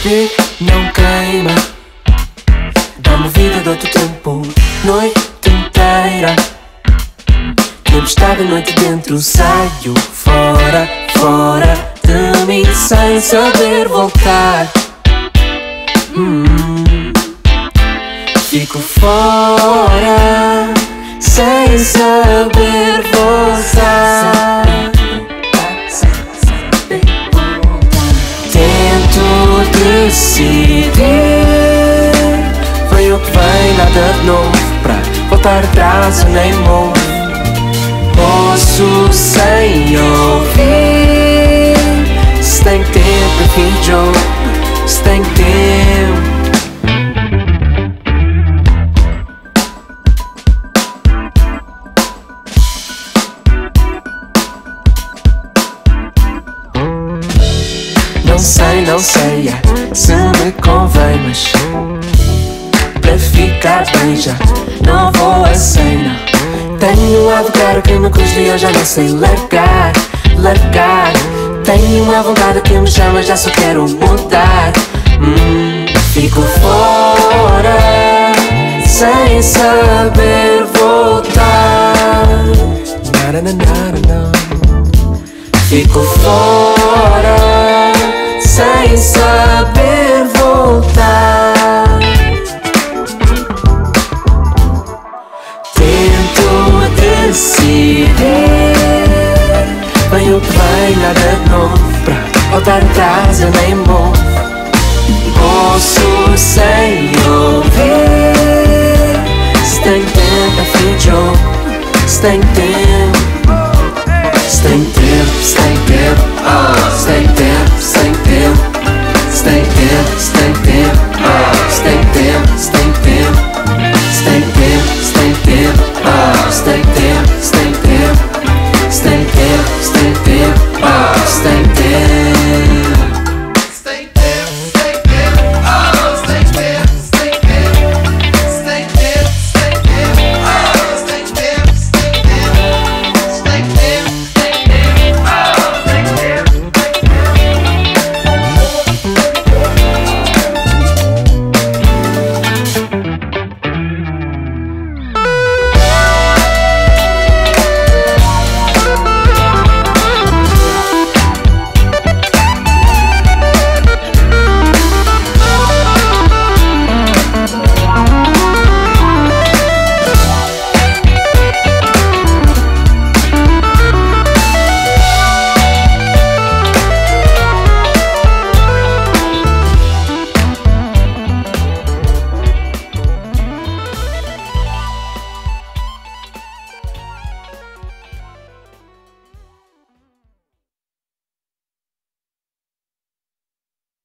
beber não queima. Dá-me vida do outro tempo, noite inteira. Tempestade a noite dentro, saio fora, fora de mim sem saber voltar. Fico fora sem saber voltar. Tento decidir, vem o que vem, nada de novo. Pra voltar atrás eu nem morro. Posso sem ouvir. Se tem tempo, é fim de jogo. Se tem tempo. Não sei se me convém, mas para ficar bem já não vou a cena. Tenho um lugar que me custa e eu já não sei largar. Tenho uma vontade que me chama, já só quero mudar. Fico fora sem saber voltar. Fico fora sem saber voltar. Tento decidir, vem o que vem, nada de novo. Pra voltar atrás eu nem morro. Posso sem ouvir. Se tem tempo é fim de jogo. Se tem tempo, se tem tempo, se tem tempo.